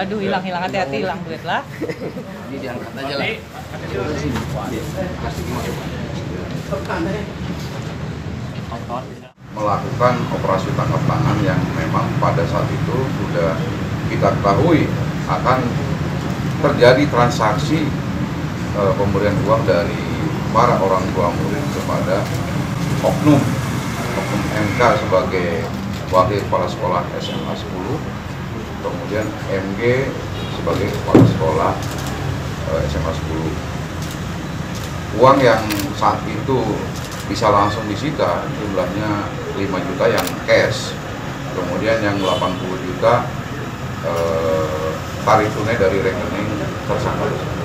Aduh, hilang, hati-hati, hilang duit lah. Ini diangkat aja lah. Melakukan operasi tangkap tangan yang memang pada saat itu sudah kita ketahui akan terjadi transaksi pemberian uang dari para orang tua murid kepada oknum MK sebagai wakil kepala sekolah SMA 10, kemudian MG sebagai kepala sekolah SMA 10. Uang yang saat itu bisa langsung disita jumlahnya 5 juta yang cash, kemudian yang 80 juta tarik tunai dari rekening tersangka.